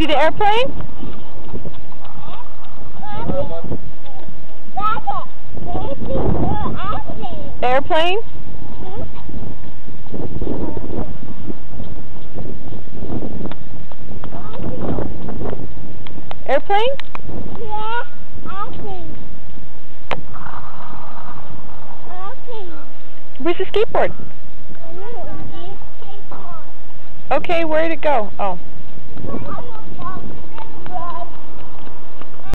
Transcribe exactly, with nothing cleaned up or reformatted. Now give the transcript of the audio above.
see the airplane? Airplane? Airplane? Yeah, airplane. Airplane. Where's the skateboard? Okay, where'd it go? Oh.